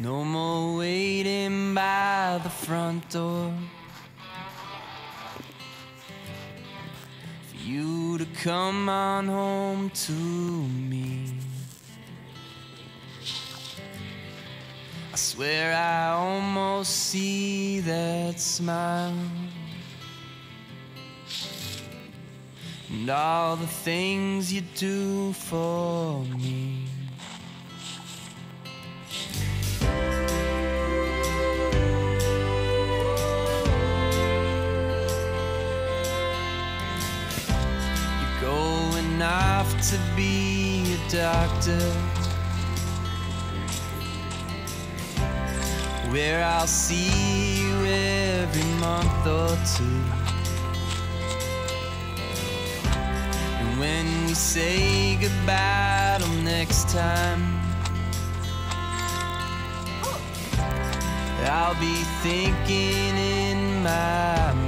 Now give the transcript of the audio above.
No more waiting by the front door for you to come on home to me. I swear I almost see that smile and all the things you do for me. Going off to be a doctor, where I'll see you every month or two. And when we say goodbye till next time, I'll be thinking in my